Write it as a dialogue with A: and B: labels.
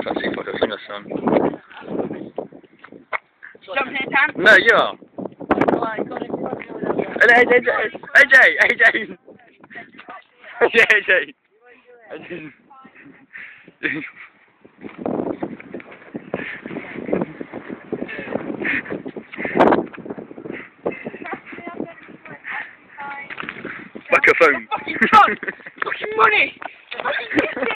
A: That seems like a singer song.
B: Jump in, Tam?
A: No, you are. AJ! Microphone.
B: Fucking money!